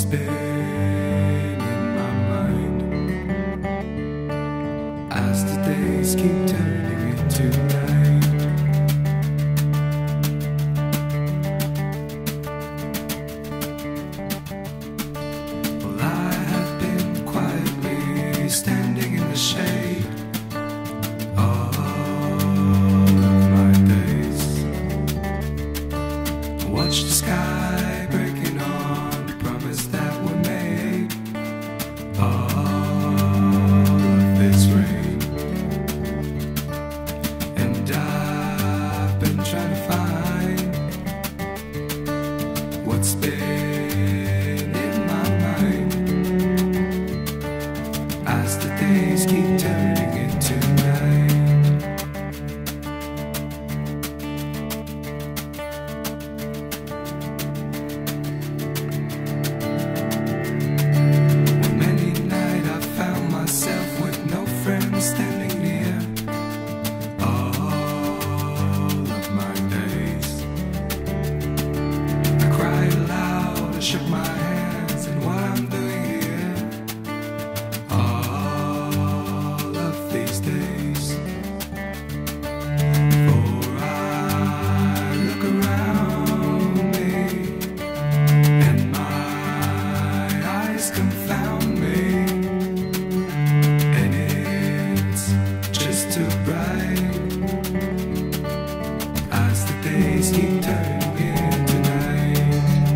What's been in my mind as the days keep turning into night? Well, I have been quietly standing in the shade all of my days. Watch the sky breaking on the promise that we made. All of this rain, and I've been trying to find what's been in my mind as the days keep turning into night. Standing near all of my days, I cried aloud, I shook my hands, and what I'm doing here all of these days. For I look around me, and my eyes confound me. Too bright as the days keep turning into night.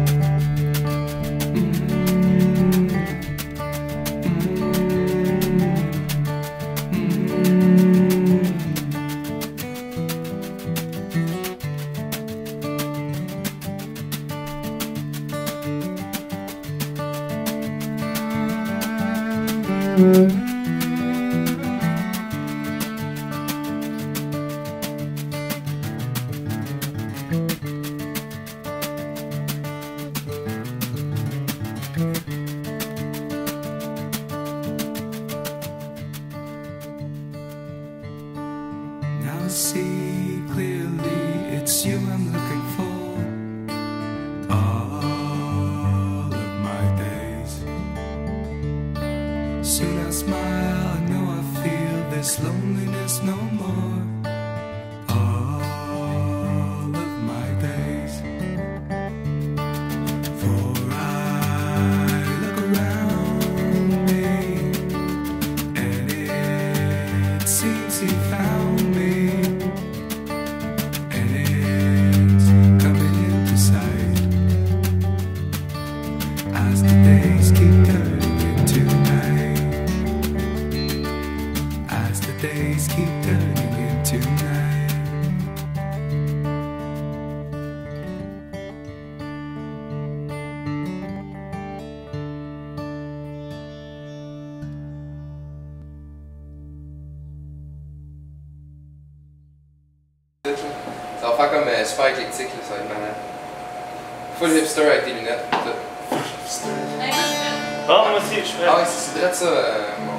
Now I see clearly it's you I'm looking for all of my days. Soon I smile, I know I feel this loneliness no more. All of my days. For I look around me, and it seems he found me. As the days keep turning into night, as the days keep turning into night. Ça va faire comme super éclectique, là, ça va être malade. Full hipster avec des lunettes. Ah, moi aussi, je fais. Ah oui, c'est direct ça.